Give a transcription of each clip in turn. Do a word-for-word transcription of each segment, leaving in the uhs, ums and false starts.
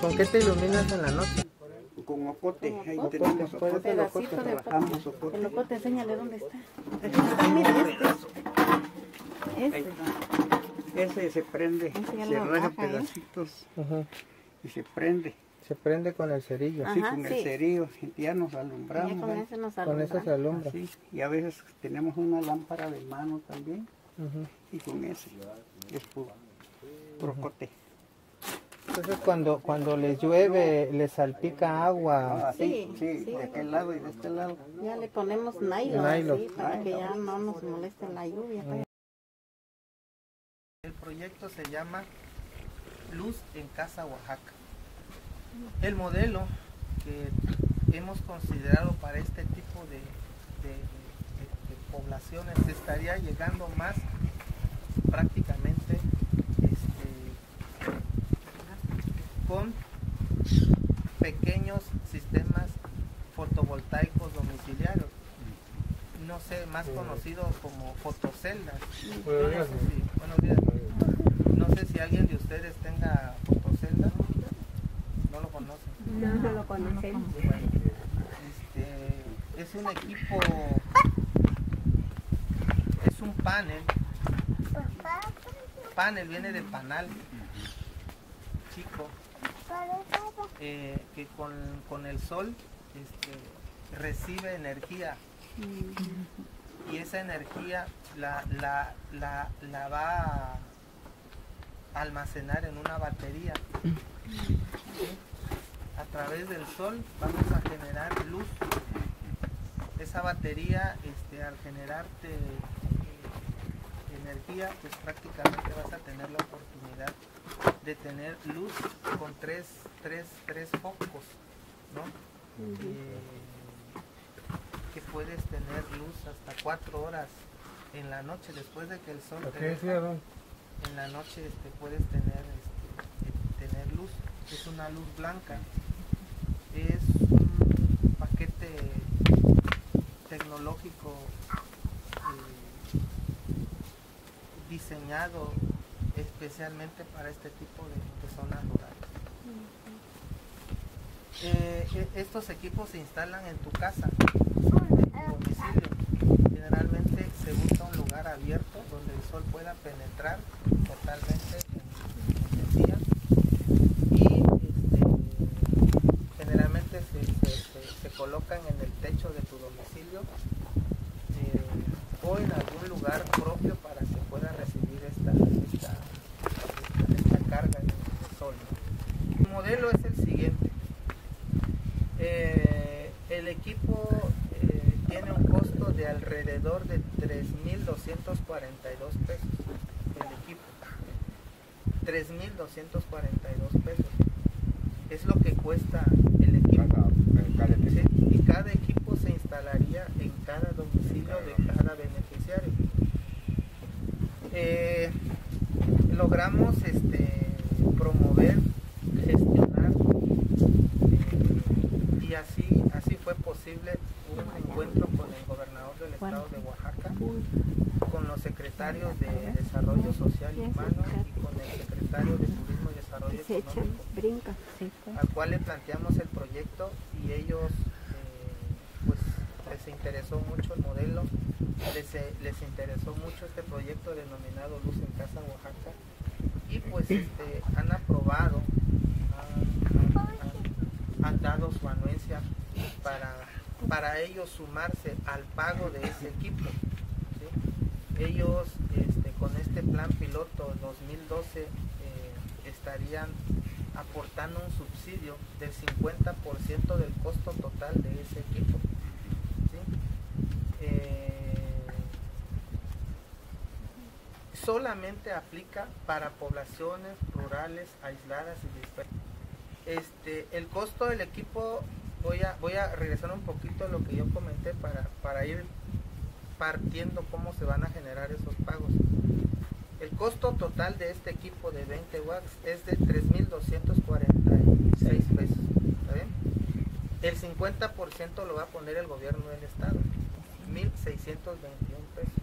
¿Con qué te iluminas en la noche? Con ocote, ahí Ocote, tenemos ¿cuál es ocote, el ocote, ocote? trabajamos ocote. El ocote, enséñale dónde está. Ah, mire, este. Ahí Este. está. Ese se prende, Ese ya se lo raja baja, ¿eh? pedacitos Ajá. y se prende. Se prende con el cerillo. Ajá, Sí, con sí. el cerillo, ya nos Ya alumbramos. con ahí. ese nos Con eso se alumbra. alumbra. Sí, y a veces tenemos una lámpara de mano también, Ujú. y con ese es puro, puro ocote. Entonces cuando, cuando les llueve, les salpica agua. Ah, sí, Sí, sí, sí. de aquel lado y de este lado. Ya le ponemos nylon, Nylon. así, para que ya no nos moleste la lluvia. pues. El proyecto se llama Luz en Casa Oaxaca. El modelo que hemos considerado para este tipo de, de, de, de poblaciones estaría llegando más prácticamente este, con pequeños sistemas fotovoltaicos domiciliarios, no sé, más conocidos como fotoceldas. Yo no sé si, buenos días. No sé si alguien de ustedes tenga fotocelda. No lo conocen. No, no lo conocemos. Bueno, este, es un equipo, es un panel. Panel viene de panal chico, eh, que con, con el sol este, recibe energía. Y esa energía la, la, la, la va a almacenar en una batería. ¿Sí? A través del sol vamos a generar luz. Esa batería, este, al generarte eh, energía, pues prácticamente vas a tener la oportunidad de tener luz con tres, tres, tres focos, ¿no? Eh, que puedes tener luz hasta cuatro horas en la noche después de que el sol te deja. En la noche este, puedes tener, este, tener luz. Es una luz blanca. Es un paquete tecnológico eh, diseñado especialmente para este tipo de, de zonas rurales. Eh, estos equipos se instalan en tu casa, en tu domicilio. Generalmente se busca un lugar abierto donde el sol pueda penetrar totalmente en, en el día, y este, generalmente se, se, se, se colocan en el techo de tu domicilio eh, o en algún lugar propio para que pueda recibir esta, esta, esta, esta carga de sol. El modelo es el siguiente. Eh, el equipo eh, tiene un costo de alrededor de tres mil doscientos cuarenta y dos pesos. El equipo, tres mil doscientos cuarenta y dos pesos es lo que cuesta el equipo. ¿Sí? Y cada equipo se instalaría en cada domicilio de cada beneficiario. Eh, logramos este, promover, gestionar, eh, y así, así fue posible un encuentro con el gobernador del estado de Oaxaca, con los secretarios de Desarrollo Social y Humano y con el secretario de Turismo y Desarrollo Económico, Brinca. al cual le planteamos el proyecto, y ellos eh, pues les interesó mucho el modelo, les, les interesó mucho este proyecto denominado Luz en Casa Oaxaca, y pues este, han aprobado, han, han, han dado su anuencia para, para ellos sumarse al pago de ese equipo. ¿Sí? Ellos este, con este plan piloto dos mil doce eh, estarían aportando un subsidio del cincuenta por ciento del costo total de ese equipo. ¿Sí? Eh, solamente aplica para poblaciones rurales aisladas y dispersas. Este, el costo del equipo, voy a, voy a regresar un poquito a lo que yo comenté para, para ir partiendo cómo se van a generar esos pagos. El costo total de este equipo de veinte watts es de tres mil doscientos cuarenta y seis pesos. ¿Está bien? El cincuenta por ciento lo va a poner el gobierno del estado, mil seiscientos veintiún pesos.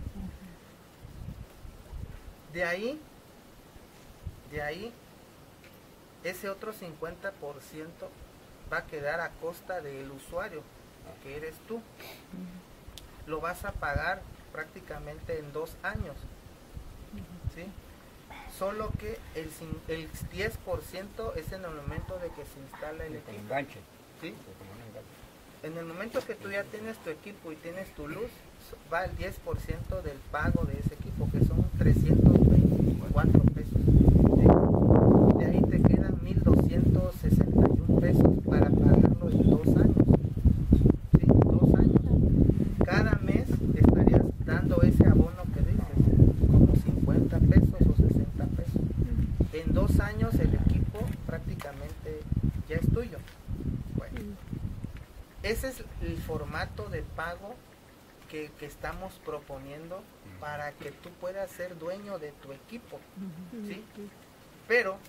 De ahí, de ahí ese otro cincuenta por ciento va a quedar a costa del usuario, que eres tú. Lo vas a pagar prácticamente en dos años, ¿sí? Solo que el, el diez por ciento es en el momento de que se instala el equipo. Enganche. ¿Sí? En el momento que tú ya tienes tu equipo y tienes tu luz, va el diez por ciento del pago de ese equipo, que son trescientos veinticuatro pesos. ¿Sí? De ahí te quedan mil doscientos sesenta y uno pesos para pagarlo en dos años. ¿Sí? Dos años. Cada mes estarías dando ese abono que dices, como cincuenta pesos o sesenta pesos. En dos años el equipo prácticamente ya es tuyo. Bueno, ese es el formato de pago que, que estamos proponiendo para que tú puedas ser dueño de tu equipo, ¿sí? Pero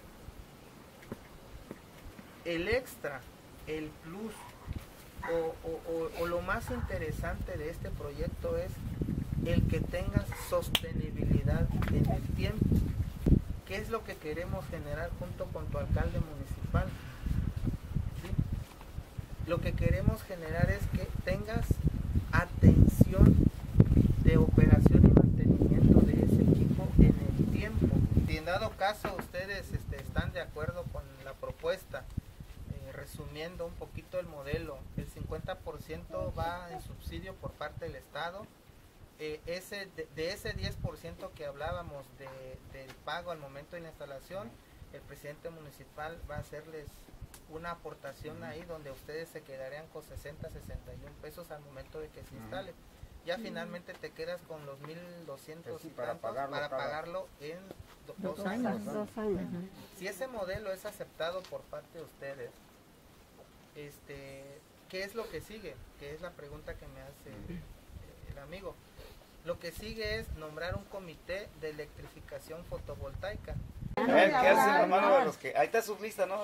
el extra, el plus o, o, o, o lo más interesante de este proyecto es el que tengas sostenibilidad en el tiempo. ¿Qué es lo que queremos generar junto con tu alcalde municipal? ¿Sí? Lo que queremos generar es que tengas atención de operación y mantenimiento de ese equipo en el tiempo. Si en dado caso ustedes este, están de acuerdo con la propuesta, eh, resumiendo un poquito el modelo, el cincuenta por ciento va en subsidio por parte del Estado. Eh, ese, de, de ese diez por ciento que hablábamos de, del pago al momento de la instalación, el presidente municipal va a hacerles una aportación ahí donde ustedes se quedarían con sesenta, sesenta y uno pesos al momento de que se instale. Ya uh-huh. finalmente te quedas con los mil doscientos sí, para, tantos, pagarlo, para pagarlo en do, dos, dos años. años. Dos años. Uh-huh. Si ese modelo es aceptado por parte de ustedes, este, ¿qué es lo que sigue? Que es la pregunta que me hace uh-huh. el amigo. Lo que sigue es nombrar un comité de electrificación fotovoltaica. A ver, ¿qué hacen, hermano? De los que... Ahí está su lista, ¿no?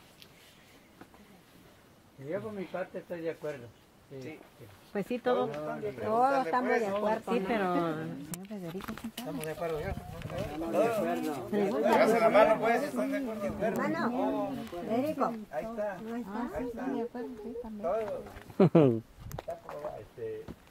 Yo por mi parte estoy de acuerdo. Sí. Sí. Pues sí, todos, no, todos pues, estamos de no, acuerdo. Sí, pero señor Federico, ¿sí? Estamos de acuerdo ya. Estamos de acuerdo. Háganse la mano, pues, si están de acuerdo. Hermano, Federico. Ahí está. Ah, Ahí sí, está. estoy de acuerdo, sí, también. Todo. Está probado. Este,